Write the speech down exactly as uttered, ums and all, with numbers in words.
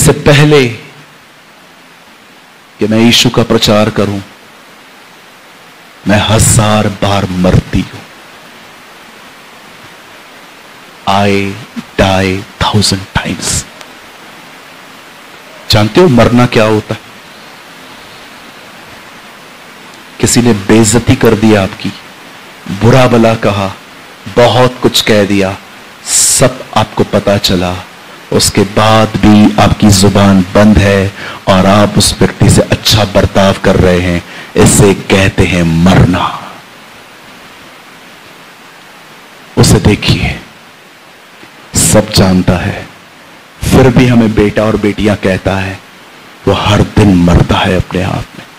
इससे पहले कि मैं यीशु का प्रचार करूं, मैं हजार बार मरती हूं। I die thousand times. जानते हो मरना क्या होता है? किसी ने बेइज्जती कर दी आपकी, बुरा भला कहा, बहुत कुछ कह दिया, सब आपको पता चला, उसके बाद भी आपकी जुबान बंद है और आप उस व्यक्ति से अच्छा बर्ताव कर रहे हैं, इसे कहते हैं मरना। उसे देखिए, सब जानता है, फिर भी हमें बेटा और बेटियां कहता है। वो हर दिन मरता है अपने आप में।